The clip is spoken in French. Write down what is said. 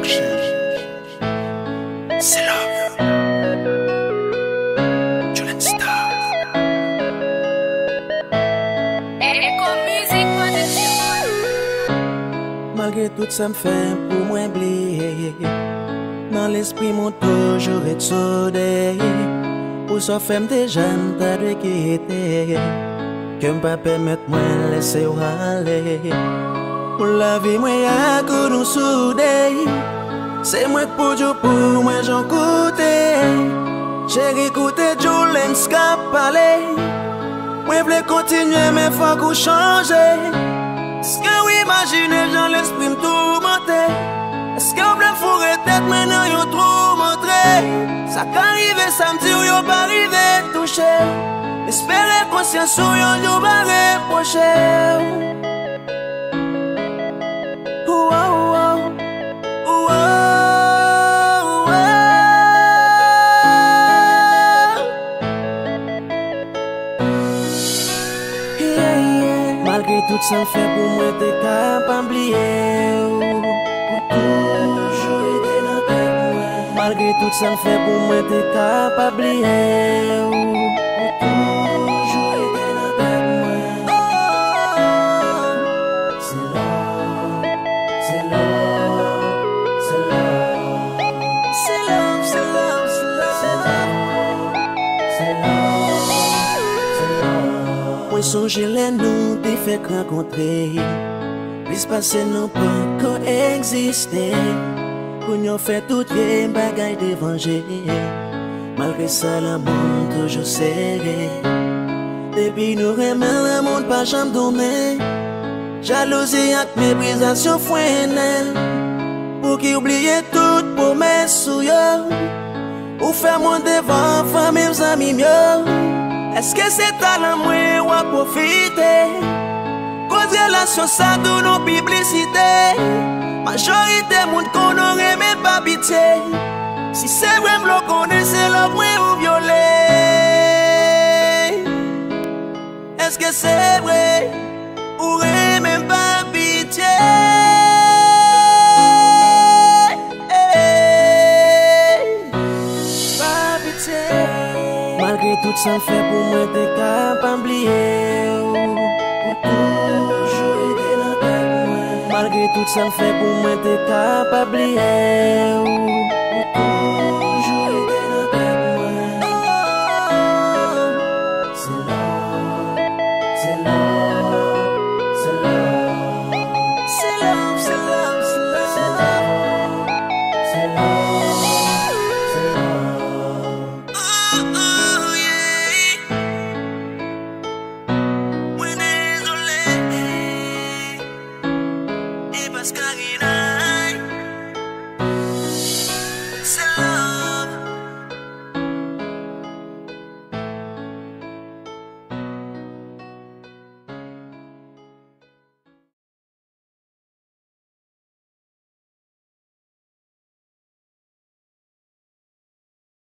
C'est love. Julian Star. Malgré tout ça me fait pour moi oublier. Dans l'esprit mon toujours être soudé. Pour ça fait déjà t'as de quitter. Que m'pas permettre moi laisser aller. Pour la vie moi y'a que nous soudés. C'est moi pour Dieu pour moi j'en côté. J'ai écouté Julian Scar parler. Moi voulais continuer mais faut qu'on change. Est-ce que vous imaginez j'en l'esprit me tourmenter? Est-ce que vous voulez fourrer tête maintenant y'ont trop montré? Ça qu'arrive samedi ou y'ont pas arrivé toucher. Espérez conscience ou y'ont pas reproché. Malgré tout ça fait pour moi t'es capable d'oublier. Pour toujours aider dans tête moi. Malgré tout ça fait pour moi t'es capable d'oublier. Pour toujours aider dans tête moi. C'est love, c'est love, c'est love, c'est love, c'est love, c'est love, c'est love, c'est love. Moi songe les nous t'es fait rencontrer. Plus passer non pas coexister. Pour nous faire toutes les bagailles d'évangile. Malgré ça le monde toujours serré. Depuis nous remet le monde pas jamais donné. Jalousie et méprisation fouine. Pour qui oublie tout pour mes souillons. Ou faire mon devant famille amis mieux. Est-ce que c'est talent moi ou à profiter? Cause relation ça de nos publicités. Majorité monde qu'on aurait même pas pitié. Si c'est vrai m'lo connaissez la moi ou violer. Est-ce que c'est vrai? Aurait même pas pitié. Pas pitié. Malgré tout ça me fait pour moi t'es capable d'oublier. Pour toujours aider dans tête moi. Malgré tout ça me fait pour moi t'es capable d'oublier. Pour